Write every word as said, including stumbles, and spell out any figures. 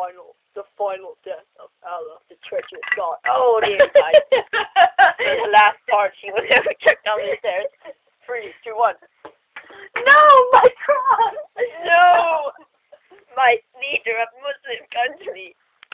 final, the final death of Allah. The treacherous God. Oh, dear guys. The last part, she was ever checked down the stairs. Three, two, one. No, my cross! No! My leader of Muslim country.